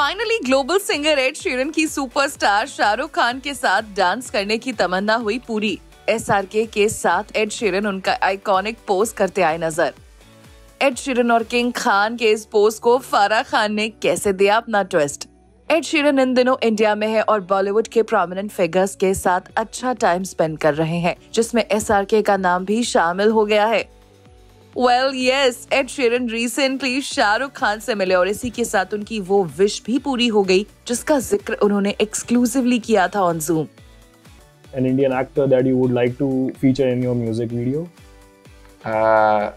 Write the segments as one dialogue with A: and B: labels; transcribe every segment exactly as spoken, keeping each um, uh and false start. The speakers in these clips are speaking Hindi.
A: Finally global singer Ed Sheeran की सुपरस्टार शाहरुख खान के साथ डांस करने की तमन्ना हुई पूरी। एसआरके के साथ एड शीरन उनका आइकॉनिक पोज करते आए नजर। एड शीरन और किंग खान के इस पोज को फराह खान ने कैसे दिया अपना ट्विस्ट। एड शीरन इन दिनों इंडिया में है और बॉलीवुड के प्रोमिनेंट फिगर्स के साथ अच्छा टाइम स्पेंड कर रहे हैं, जिसमें एसआरके का नाम भी शामिल हो गया है। Well yes, Ed Sheeran recently Shahrukh Khan से मिले और इसी के साथ उनकी वो विश भी पूरी हो गई जिसका जिक्र उन्होंने एक्सक्लूसिवली किया था on Zoom.
B: An Indian actor that you would like to feature in your music video?
C: Uh,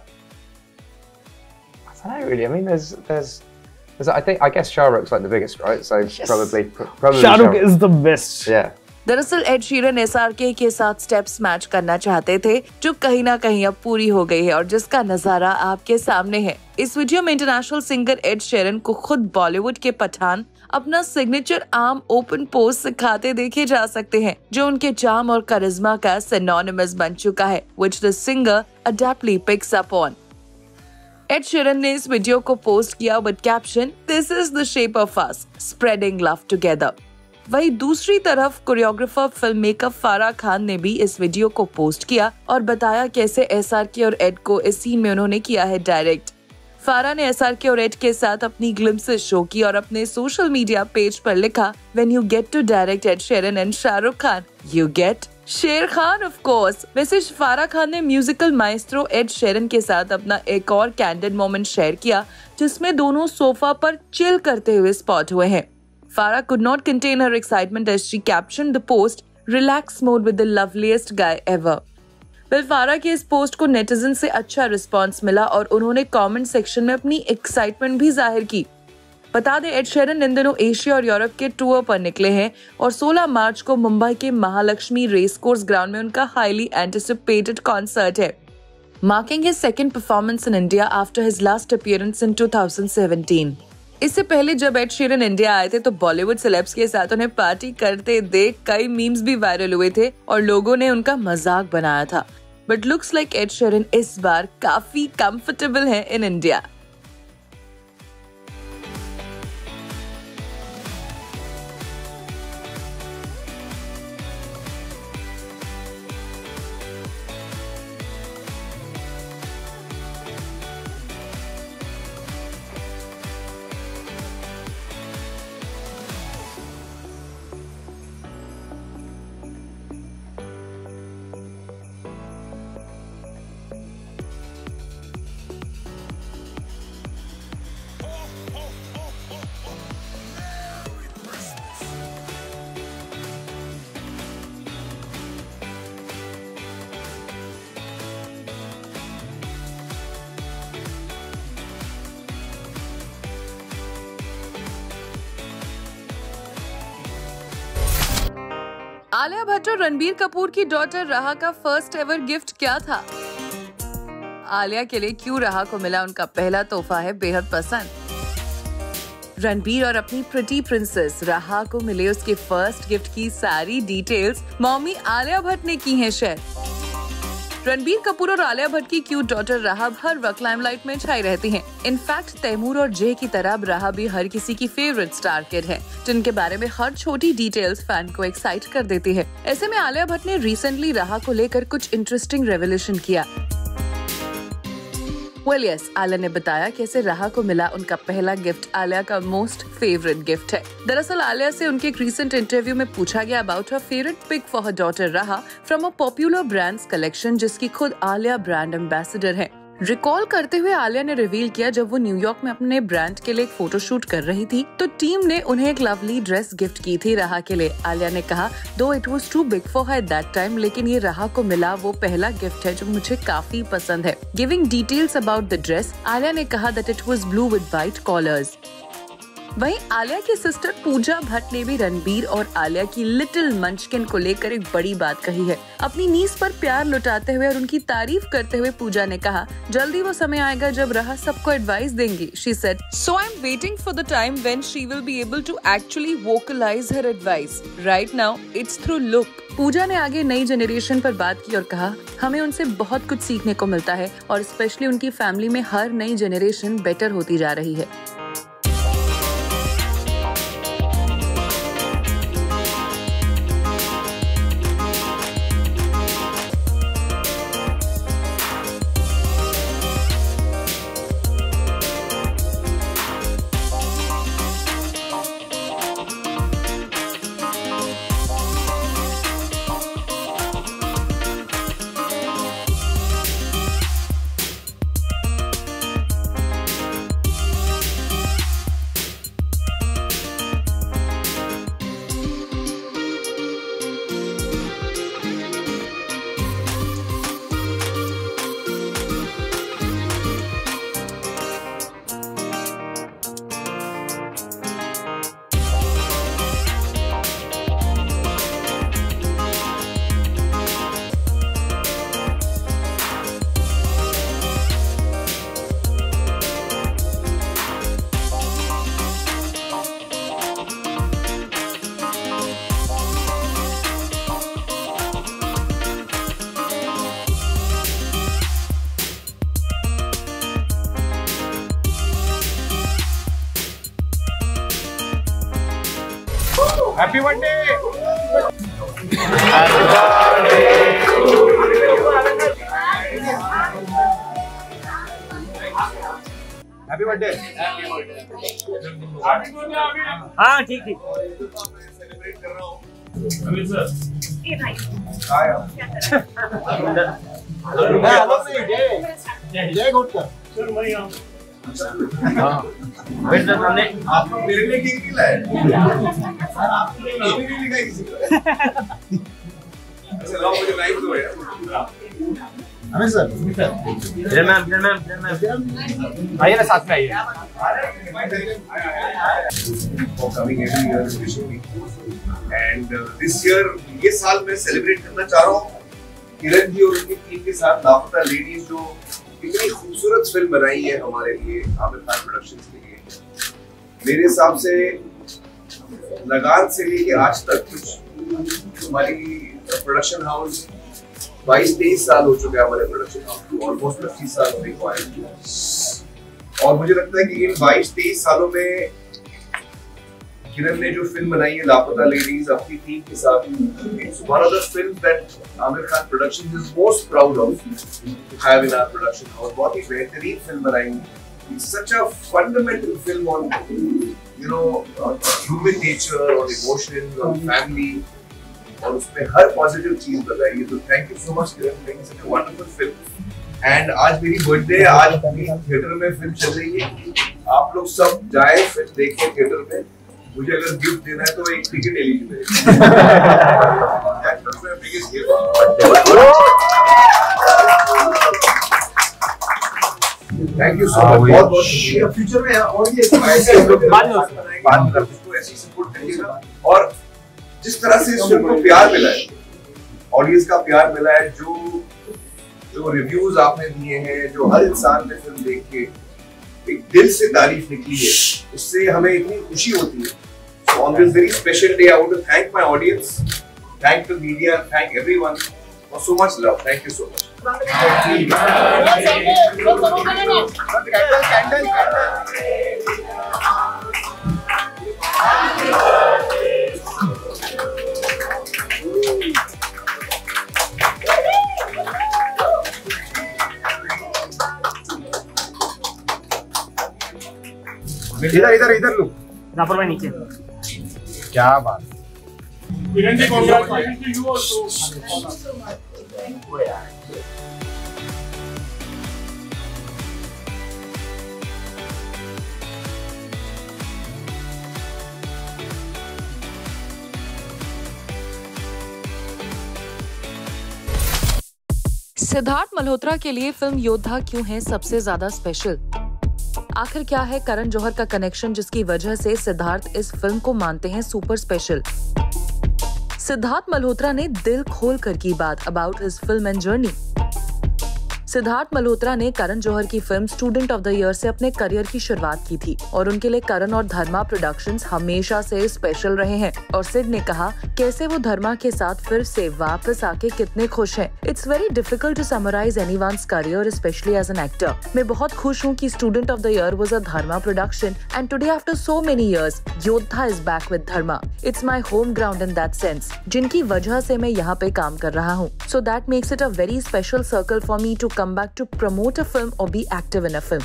C: I don't know really. I mean, there's, there's, there's I think, I guess Shah Rukh's like the biggest, right? So yes. probably, probably
B: Shah Rukh is the best.
C: Yeah.
A: दरअसल एड शीरन एसआरके के साथ स्टेप्स मैच करना चाहते थे, जो कहीं ना कहीं अब पूरी हो गई है और जिसका नजारा आपके सामने है। इस वीडियो में इंटरनेशनल सिंगर एड शीरन को खुद बॉलीवुड के पठान अपना सिग्नेचर आर्म ओपन पोज सिखाते देखे जा सकते हैं, जो उनके चार्म और करिश्मा का सिनोनिमस बन चुका है, which the singer adeptly picks up on। Ed Sheeran ने इस वीडियो को पोस्ट किया with caption this is the shape of us spreading love together. वहीं दूसरी तरफ choreographer film maker Farah Khan ने भी इस वीडियो को पोस्ट किया और बताया कैसे एसआरके और एड को इस सीन में उन्होंने किया है डायरेक्ट। फराह ने एसआरके और एड के साथ अपनी ग्लिम्सेस शो की और अपने सोशल मीडिया पेज पर लिखा when you get to direct Ed Sheeran and Shahrukh Khan you get Sher Khan of course. वैसे फराह खान ने म्यूजिकल माइस्ट्रो एड शीरन के साथ अपना एक और कैंडिड मोमेंट शेयर किया, जिसमें दोनों सोफा पर चिल करते हुए स्पॉट हुए हैं। Farah could not contain her excitement as she captioned the post, "Relax mode with the loveliest guy ever." Well, Farah के इस पोस्ट को नेटिजन से अच्छा रिस्पांस मिला और उन्होंने कमेंट सेक्शन में अपनी एक्साइटमेंट भी जाहिर की। बता दें एड शीरन इन दिनों एशिया और यूरोप के टूर पर निकले हैं और सोलह मार्च को मुंबई के महालक्ष्मी रेस कोर्स ग्राउंड में उनका हाईली एंटिसिपेटेड कॉन्सर्ट है, marking his second performance in India after his last appearance in two thousand seventeen. इससे पहले जब एड शीरन इंडिया आए थे तो बॉलीवुड सेलेब्स के साथ उन्हें पार्टी करते देख कई मीम्स भी वायरल हुए थे और लोगों ने उनका मजाक बनाया था। But looks like Ed Sheeran इस बार काफी कंफर्टेबल है इन इंडिया। आलिया भट्ट और रणबीर कपूर की डॉटर राहा का फर्स्ट एवर गिफ्ट क्या था? आलिया के लिए क्यों राहा को मिला उनका पहला तोहफा है बेहद पसंद। रणबीर और अपनी प्रिटी प्रिंसेस राहा को मिले उसके फर्स्ट गिफ्ट की सारी डिटेल्स मॉमी आलिया भट्ट ने की हैं शेयर। रणबीर कपूर और आलिया भट्ट की क्यूट डॉटर राहा हर वक्त लाइमलाइट में छाई रहती हैं। इनफैक्ट तैमूर और जय की तरह राहा भी हर किसी की फेवरेट स्टार किड है, जिनके बारे में हर छोटी डिटेल्स फैन को एक्साइट कर देती है। ऐसे में आलिया भट्ट ने रिसेंटली राहा को लेकर कुछ इंटरेस्टिंग रेवलेशन किया। वेल यस, आलिया ने बताया कैसे राहा को मिला उनका पहला गिफ्ट आलिया का मोस्ट फेवरेट गिफ्ट है। दरअसल आलिया से उनके एक रीसेंट इंटरव्यू में पूछा गया about her favourite pick for her daughter Raha from a popular brands collection, जिसकी खुद आलिया ब्रांड एम्बेसडर है। रिकॉल करते हुए आलिया ने रिवील किया जब वो न्यूयॉर्क में अपने ब्रांड के लिए एक फोटोशूट कर रही थी तो टीम ने उन्हें एक लवली ड्रेस गिफ्ट की थी राहा के लिए। आलिया ने कहा though it was too big for her at that time, लेकिन ये राहा को मिला वो पहला गिफ्ट है जो मुझे काफी पसंद है। Giving details about the dress, Alia ने कहा that it was blue with white collars. वहीं आलिया की सिस्टर पूजा भट्ट ने भी रणबीर और आलिया की लिटिल मंचकिन को लेकर एक बड़ी बात कही है। अपनी नीस पर प्यार लुटाते हुए और उनकी तारीफ करते हुए पूजा ने कहा जल्दी वो समय आएगा जब राहा सबको एडवाइस देंगी। She said, "So I'm waiting for the time when she will be able to actually vocalize her advice. Right now, it's through look." पूजा ने आगे नई जनरेशन पर बात की और कहा हमें उनसे बहुत कुछ सीखने को मिलता है और स्पेशली उनकी फैमिली में हर नई जनरेशन बेटर होती जा रही है।
D: Happy birthday. Happy birthday.
E: हाँ ठीक ठीक।
D: सेलिब्रेट कर रहा हूँ अमित सर।
F: ए भाई
D: जय गुटकर सर मैं यहाँ। हाँ वेट सर हमने आप मेरे लिए केक नहीं लाए सर, आपके लिए नाम ही नहीं लिखा है किसी का। अच्छा लाओ मुझे लाइव दो यार। अमित सर
E: जय मैम जय मैम जय मैम आइए ना साथ में आइए।
D: For coming every year and wishing me. And uh, this year ये साल मैं सेलिब्रेट करना चाह रहा हूँ किरण जी और उनकी टीम के साथ लापता लेडीज, जो इतनी खूबसूरत फिल्म बनाई है हमारे लिए आमिर खान प्रोडक्शंस के लिए। मेरे हिसाब से लगान से लेके आज तक कुछ हमारी प्रोडक्शन हाउस बाईस तेईस साल हो चुके हैं हमारे प्रोडक्शन हाउस को, ऑलमोस्ट पच्चीस साल हो गए। और मुझे लगता है कि इन बाईस तेईस सालों में किरण ने जो फिल्म बनाई है लापता लेडीज अपनी टीम के साथ, it's one of the films that Aamir Khan productions is most proud of to have in our production house. बहुत ही बेहतरीन फिल्म बनाई। It's such a fundamental film on you know human nature, on emotions, on family, और उसमें हर पॉजिटिव चीज बताई है। तो thank you so much Kiran, making such a wonderful film. And आज मेरी बर्थडे, आज थिएटर में फिल्म चल रही है। आप लोग सब जाए फिल्म देखें थिएटर में। मुझे अगर गिफ्ट देना है तो एक टिकट एलिजिबल है। थैंक यू सो मच, बहुत बहुत शुक्रिया। फ्यूचर में और भी ऐसे बात ऐसी सपोर्ट करिएगा। और जिस तरह से इस फिल्म को प्यार मिला है, ऑडियंस का प्यार मिला है, जो जो रिव्यूज आपने दिए हैं, जो हर इंसान ने फिल्म देख के एक दिल से तारीफ निकली है, उससे हमें इतनी खुशी होती है। So on this very special day, I want to thank my audience, thank the media, and thank everyone for so much love. Thank you so much. इधर इधर इधर लो,
E: यहाँ पर नीचे।
D: क्या बात।
G: Kiran ji congratulation to you also.
A: Siddharth Malhotra के लिए फिल्म योद्धा क्यों है सबसे ज्यादा स्पेशल? आखिर क्या है करण जौहर का कनेक्शन जिसकी वजह से सिद्धार्थ इस फिल्म को मानते हैं सुपर स्पेशल? सिद्धार्थ मल्होत्रा ने दिल खोल कर की बात about his film and journey. Siddharth Malhotra ने करण जौहर की film student of the year से अपने करियर की शुरुआत की थी और उनके लिए करण और धर्मा प्रोडक्शंस हमेशा से स्पेशल रहे हैं। और सिड ने कहा कैसे वो धर्मा के साथ फिर से वापस आके कितने खुश हैं। It's very difficult to summarise anyone's career specially as an actor. मैं बहुत खुश हूँ कि student of the year was a Dharma production and today after so many years Yodha is back with Dharma. It's my home ground in that sense, जिनकी वजह से मैं यहाँ पे काम कर रहा हूँ। So that makes it a very special circle for me to come back to promote a film or be active in a film.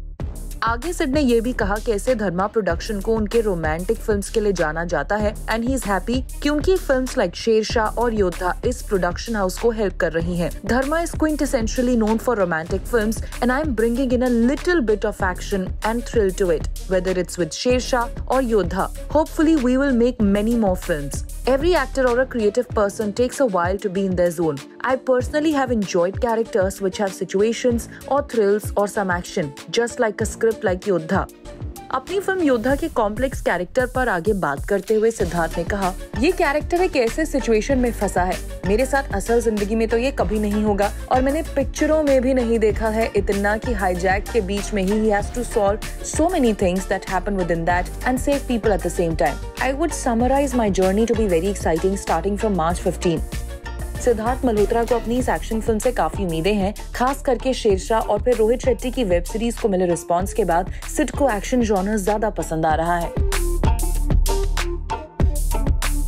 A: आगे सिड ने ये भी कहा कि ऐसे धर्मा प्रोडक्शन को उनके रोमांटिक फिल्म्स के लिए जाना जाता है एंड ही इज हैप्पी क्योंकि फिल्म्स लाइक शेरशाह और योद्धा इस प्रोडक्शन हाउस को हेल्प कर रही हैं। Dharma is quintessentially known for romantic films and I am bringing in a little bit of action and thrill to it. Whether it's with Shershaah or Yodha, hopefully we will make many more films. Every actor or a creative person takes a while to be in their zone. I personally have enjoyed characters which have situations or thrills or some action, just like a script like Yodha. अपनी फिल्म योद्धा के कॉम्प्लेक्स कैरेक्टर पर आगे बात करते हुए सिद्धार्थ ने कहा, ये कैरेक्टर एक ऐसे सिचुएशन में फंसा है, मेरे साथ असल जिंदगी में तो ये कभी नहीं होगा और मैंने पिक्चरों में भी नहीं देखा है इतना कि हाईजैक के बीच में ही he has to solve so many things that happen within that and save people at the same time. I would summarize my journey to be very exciting starting from March fifteenth. Siddharth Malhotra को अपनी इस एक्शन फिल्म से काफी उम्मीदें हैं, खास करके शेरशाह और फिर रोहित शेट्टी की वेब सीरीज को मिले रिस्पांस के बाद सिड को एक्शन जॉनर ज्यादा पसंद आ रहा है।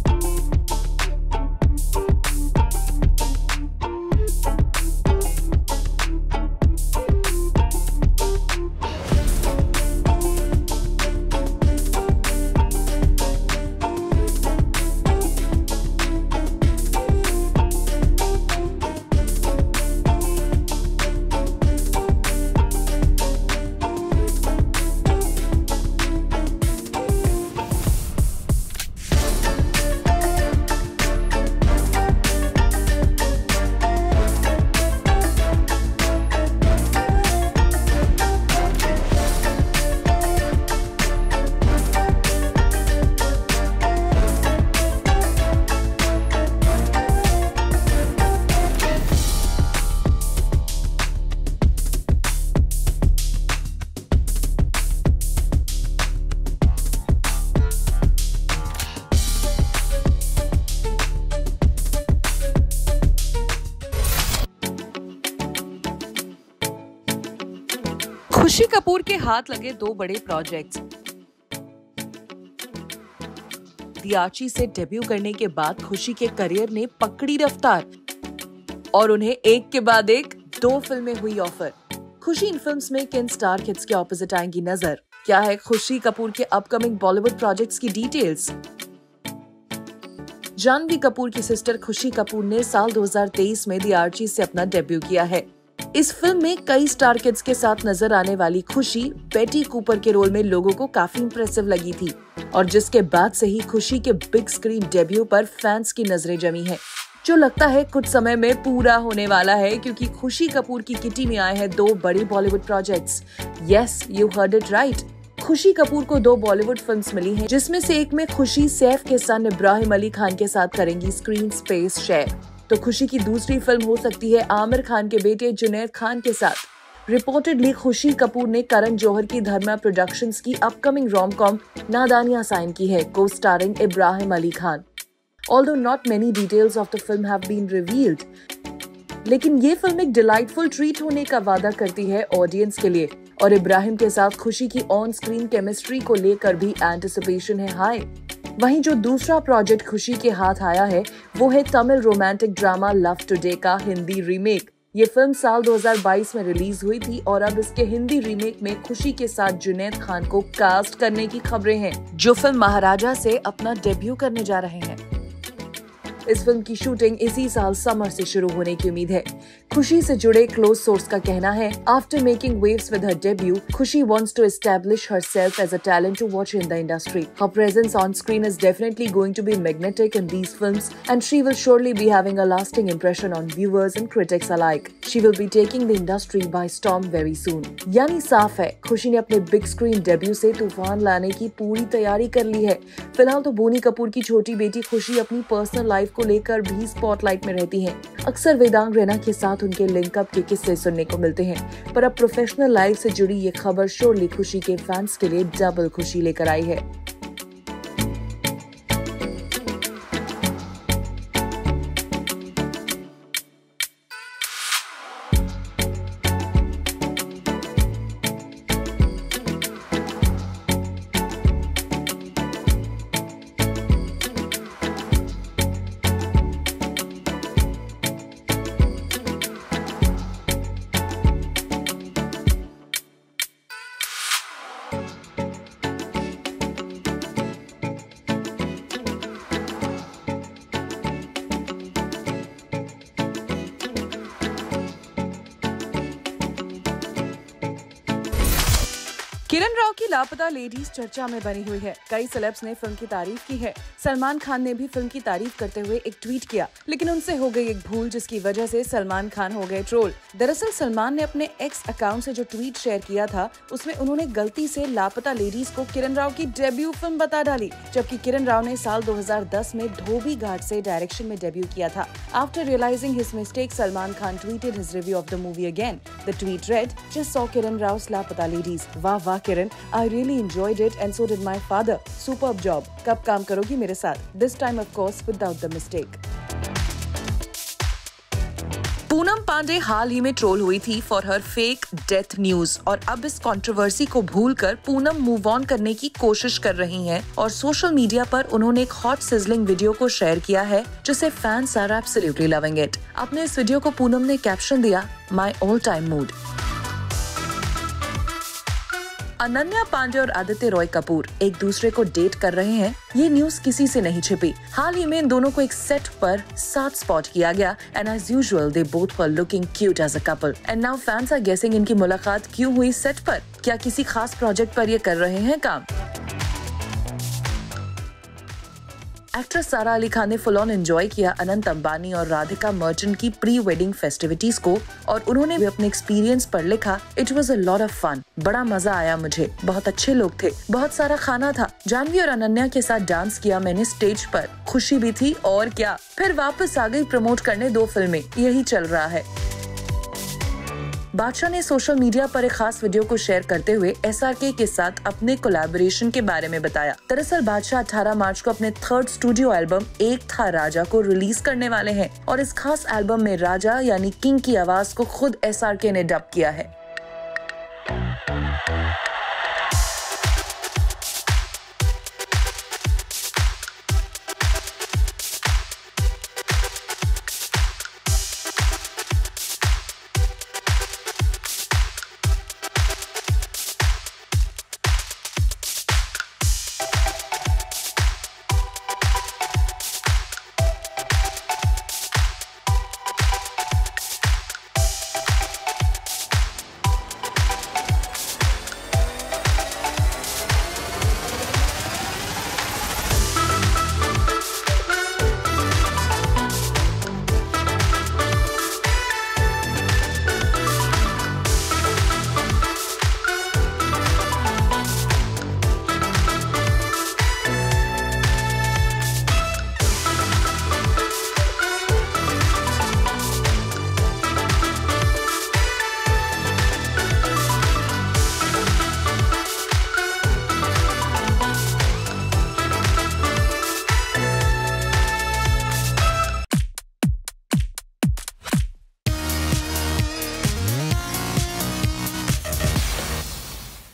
A: खुशी कपूर के हाथ लगे दो बड़े प्रोजेक्ट्स। दी आर्ची से डेब्यू करने के बाद खुशी के करियर ने पकड़ी रफ्तार और उन्हें एक के बाद एक दो फिल्में हुई ऑफर। खुशी इन फिल्म्स में किन स्टार किड्स के ऑपोजिट आएंगी नजर? क्या है खुशी कपूर के अपकमिंग बॉलीवुड प्रोजेक्ट्स की डिटेल्स? जानवी कपूर की सिस्टर खुशी कपूर ने साल दो हज़ार तेईस में दी आर्ची से अपना डेब्यू किया है। इस फिल्म में कई स्टार किड्स के साथ नजर आने वाली खुशी बेटी कूपर के रोल में लोगों को काफी इंप्रेसिव लगी थी और जिसके बाद से ही खुशी के बिग स्क्रीन डेब्यू पर फैंस की नजरें जमी हैं, जो लगता है कुछ समय में पूरा होने वाला है क्योंकि खुशी कपूर की किटी में आए हैं दो बड़ी Bollywood projects. Yes, you heard it right. Khushi Kapoor को दो बॉलीवुड फिल्म्स मिली हैं, जिसमें से एक में खुशी सैफ के सन इब्राहिम अली खान के साथ करेंगी स्क्रीन स्पेस शेयर, तो खुशी की दूसरी फिल्म हो सकती है आमिर खान के बेटे जुनैद खान के साथ। रिपोर्टेडली खुशी कपूर ने करण जौहर की धर्मा प्रोडक्शंस की upcoming rom com Nadaaniyan sign की है, costarring Ibrahim Ali Khan. Although not many details of the film have been revealed, लेकिन ये फिल्म एक डिलाइटफुल ट्रीट होने का वादा करती है ऑडियंस के लिए और इब्राहिम के साथ खुशी की ऑन स्क्रीन केमिस्ट्री को लेकर भी एंटिसिपेशन है हाई। वहीं जो दूसरा प्रोजेक्ट खुशी के हाथ आया है वो है Tamil romantic drama love today का हिंदी रीमेक। ये फिल्म साल दो हज़ार बाईस में रिलीज हुई थी और अब इसके हिंदी रीमेक में खुशी के साथ जुनैद खान को कास्ट करने की खबरें हैं, जो फिल्म महाराजा से अपना डेब्यू करने जा रहे हैं। इस फिल्म की शूटिंग इसी साल समर से शुरू होने की उम्मीद है। खुशी से जुड़े क्लोज सोर्स का कहना है, after making waves with her debut, Khushi wants to establish herself as a talent to watch in the industry. Her presence on screen is definitely going to be magnetic in these films and she will surely be having a lasting impression on viewers and critics alike. She will be taking the industry by storm very soon. यानी साफ है, खुशी ने अपने बिग स्क्रीन डेब्यू से तूफान लाने की पूरी तैयारी कर ली है। फिलहाल तो बोनी कपूर की छोटी बेटी खुशी अपनी पर्सनल लाइफ को लेकर भी स्पॉटलाइट में रहती हैं। अक्सर वेदांग रैना के साथ उनके लिंकअप के किस्से सुनने को मिलते हैं, पर अब प्रोफेशनल लाइफ से जुड़ी ये खबर श्योरली खुशी के फैंस के लिए डबल खुशी लेकर आई है। किरण राव की लापता लेडीज चर्चा में बनी हुई है। कई सेलेब्स ने फिल्म की तारीफ की है। सलमान खान ने भी फिल्म की तारीफ करते हुए एक ट्वीट किया, लेकिन उनसे हो गई एक भूल जिसकी वजह से सलमान खान हो गए ट्रोल। दरअसल सलमान ने अपने एक्स अकाउंट से जो ट्वीट शेयर किया था उसमें उन्होंने गलती से लापता लेडीज को किरण राव की डेब्यू फिल्म बता डाली, जबकि किरण राव ने साल दो हज़ार दस में धोबी घाट से डायरेक्शन में डेब्यू किया था। After realising his mistake, Salman Khan tweeted his review of the movie again. The tweet read, just saw Kiran Rao's Laapataa Ladies. वाह वाह किरण, I really enjoyed it and so did my father. Superb job. कब काम करोगी मेरे साथ? This time of course without the mistake. Poonam Pandey हाल ही में ट्रोल हुई थी for her fake death news और अब इस कंट्रोवर्सी को भूलकर पूनम मूव ऑन करने की कोशिश कर रही हैं और सोशल मीडिया पर उन्होंने एक हॉट सिजलिंग वीडियो को शेयर किया है जिसे fans are absolutely loving it. अपने इस वीडियो को पूनम ने कैप्शन दिया, my all time mood. Ananya Pandey और आदित्य रॉय कपूर एक दूसरे को डेट कर रहे हैं, ये न्यूज किसी से नहीं छिपी। हाल ही में इन दोनों को एक सेट पर साथ स्पॉट किया गया and as usual they both were looking cute as a couple and now fans are guessing इनकी मुलाकात क्यों हुई सेट पर। क्या किसी खास प्रोजेक्ट पर ये कर रहे हैं काम? एक्ट्रेस सारा अली खान ने फुल ऑन एंजॉय किया अनंत अंबानी और राधिका मर्चेंट की प्री वेडिंग फेस्टिविटीज को और उन्होंने भी अपने एक्सपीरियंस पर लिखा, it was a lot of fun, बड़ा मजा आया मुझे, बहुत अच्छे लोग थे, बहुत सारा खाना था, जानवी और अनन्या के साथ डांस किया मैंने स्टेज पर, खुशी भी थी और क्या, फिर वापस आ गई प्रमोट करने दो फिल्में, यही चल रहा है। बादशाह ने सोशल मीडिया पर एक खास वीडियो को शेयर करते हुए एसआरके के साथ अपने कोलैबोरेशन के बारे में बताया। दरअसल बादशाह अठारह मार्च को अपने थर्ड स्टूडियो एल्बम एक था राजा को रिलीज करने वाले हैं और इस खास एल्बम में राजा यानी किंग की आवाज को खुद एसआरके ने डब किया है।
F: Thank you.